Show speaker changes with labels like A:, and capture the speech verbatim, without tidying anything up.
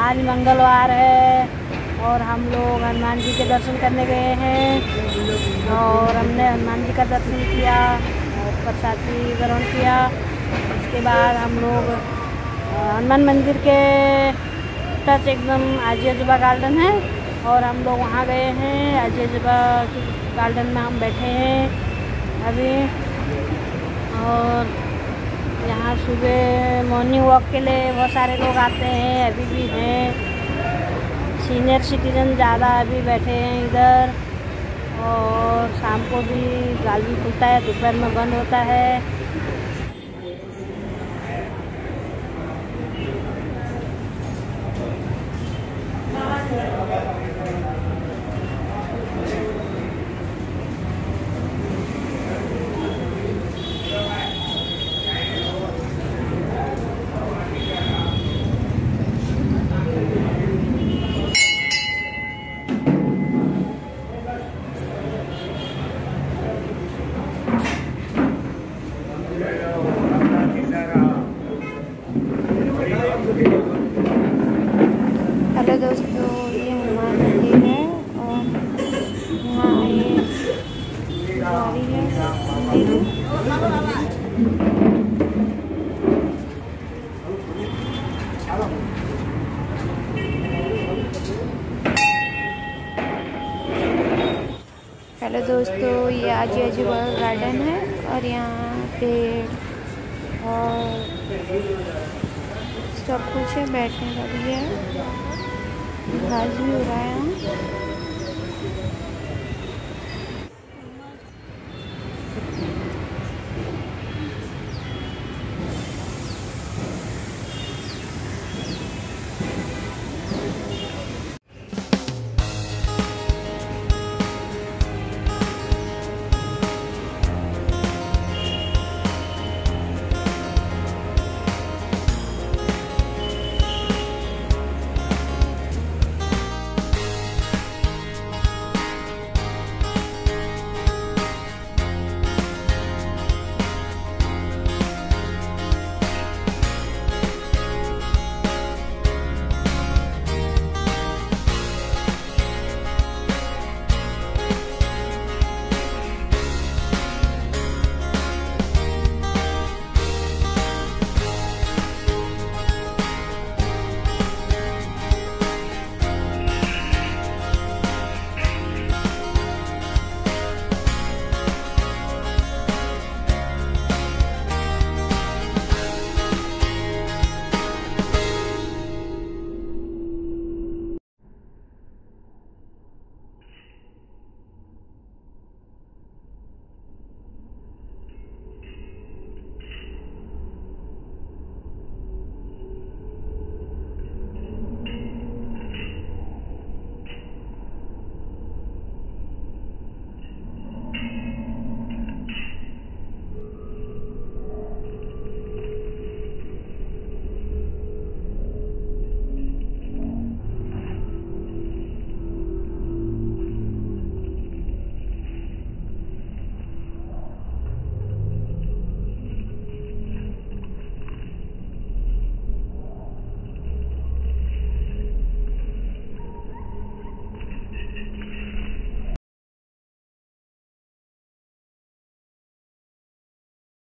A: आज मंगलवार है और हम लोग हनुमान जी के दर्शन करने गए हैं और हमने हनुमान जी का दर्शन किया और प्रसादी ग्रहण किया। उसके बाद हम लोग हनुमान मंदिर के टच एकदम आजी अजूबा गार्डन है और हम लोग वहाँ गए हैं। आजी अजूबा गार्डन में हम बैठे हैं अभी और यहाँ सुबह मॉर्निंग वॉक के लिए बहुत सारे लोग आते हैं, अभी भी हैं। सीनियर सिटीजन ज़्यादा अभी बैठे हैं इधर और शाम को भी गाड़ी खुलता है, दोपहर में बंद होता है। हेलो दोस्तों, ये हनुमान मंदिर है और यहाँ ये गाड़ी है मंदिर हेलो दोस्तों, ये आजी अजूबा गार्डन है और यहाँ पेड़ और सब कुछ है, बैठने का भी है, घास भी हो रहा है यहाँ।